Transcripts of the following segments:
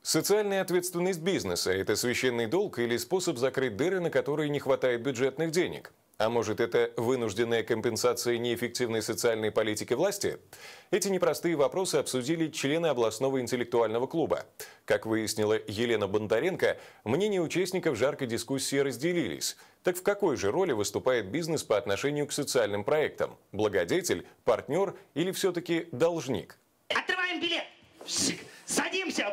Социальная ответственность бизнеса – это священный долг или способ закрыть дыры, на которые не хватает бюджетных денег? А может, это вынужденная компенсация неэффективной социальной политики власти? Эти непростые вопросы обсудили члены областного интеллектуального клуба. Как выяснила Елена Бондаренко, мнения участников жаркой дискуссии разделились. Так в какой же роли выступает бизнес по отношению к социальным проектам? Благодетель, партнер или все-таки должник? Отрываем билет! Садимся!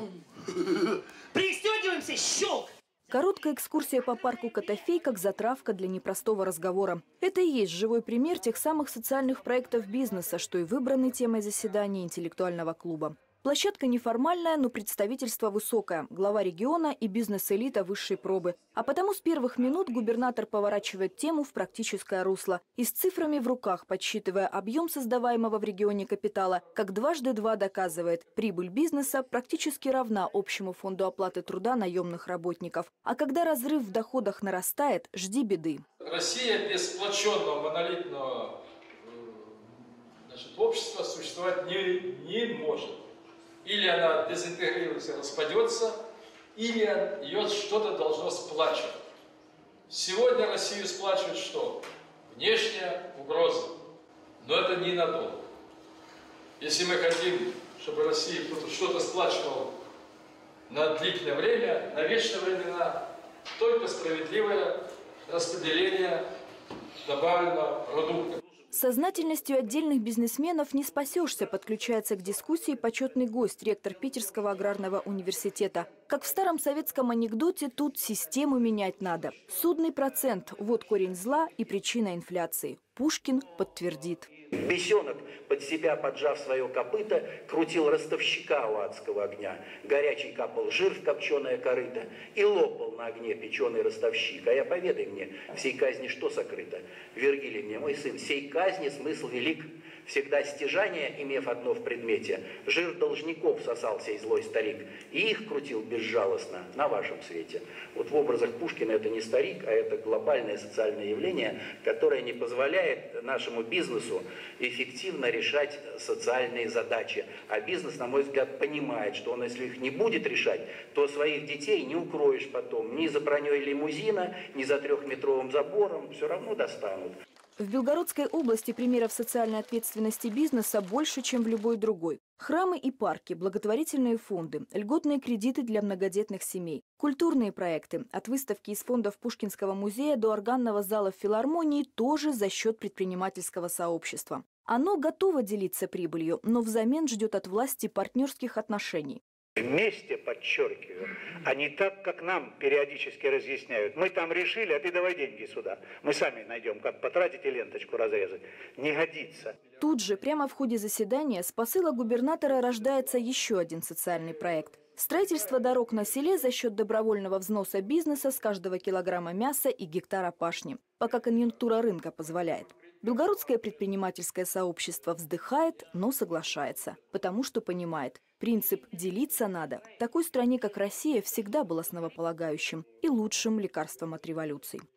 Пристегиваемся! Щелк! Короткая экскурсия по парку Котофей как затравка для непростого разговора. Это и есть живой пример тех самых социальных проектов бизнеса, что и выбранной темой заседания интеллектуального клуба. Площадка неформальная, но представительство высокое. Глава региона и бизнес-элита высшей пробы. А потому с первых минут губернатор поворачивает тему в практическое русло. И с цифрами в руках, подсчитывая объем создаваемого в регионе капитала, как дважды два доказывает, прибыль бизнеса практически равна общему фонду оплаты труда наемных работников. А когда разрыв в доходах нарастает, жди беды. Россия без сплоченного монолитного общества существовать не может. Или она дезинтегрируется, распадется, или ее что-то должно сплачивать. Сегодня Россию сплачивает что? Внешняя угроза. Но это ненадолго. Если мы хотим, чтобы Россия что-то сплачивала на длительное время, на вечные времена, только справедливое распределение добавленного продукта. Сознательностью отдельных бизнесменов не спасешься, подключается к дискуссии почетный гость, ректор Питерского аграрного университета. Как в старом советском анекдоте, тут систему менять надо. Судный процент – вот корень зла и причина инфляции. Пушкин подтвердит. Бесенок, под себя поджав свое копыто, крутил ростовщика у адского огня. Горячий капал жир в копченое корыто и лопал на огне печеный ростовщик. А я поведай мне, в сей казни что сокрыто? Вергилий мне, мой сын, сей казни смысл велик. Всегда стяжание, имев одно в предмете, жир должников сосал сей злой старик, и их крутил безжалостно на вашем свете. Вот в образах Пушкина это не старик, а это глобальное социальное явление, которое не позволяет нашему бизнесу эффективно решать социальные задачи. А бизнес, на мой взгляд, понимает, что он, если их не будет решать, то своих детей не укроешь потом ни за броней лимузина, ни за трехметровым забором, все равно достанут. В Белгородской области примеров социальной ответственности бизнеса больше, чем в любой другой. Храмы и парки, благотворительные фонды, льготные кредиты для многодетных семей, культурные проекты от выставки из фондов Пушкинского музея до органного зала в филармонии тоже за счет предпринимательского сообщества. Оно готово делиться прибылью, но взамен ждет от власти партнерских отношений. Вместе, подчеркиваю, а не так, как нам периодически разъясняют. Мы там решили, а ты давай деньги сюда. Мы сами найдем, как потратить и ленточку разрезать. Не годится. Тут же, прямо в ходе заседания, с посыла губернатора рождается еще один социальный проект. Строительство дорог на селе за счет добровольного взноса бизнеса с каждого килограмма мяса и гектара пашни, пока конъюнктура рынка позволяет. Белгородское предпринимательское сообщество вздыхает, но соглашается, потому что понимает, принцип «делиться надо» в такой стране, как Россия, всегда был основополагающим и лучшим лекарством от революций.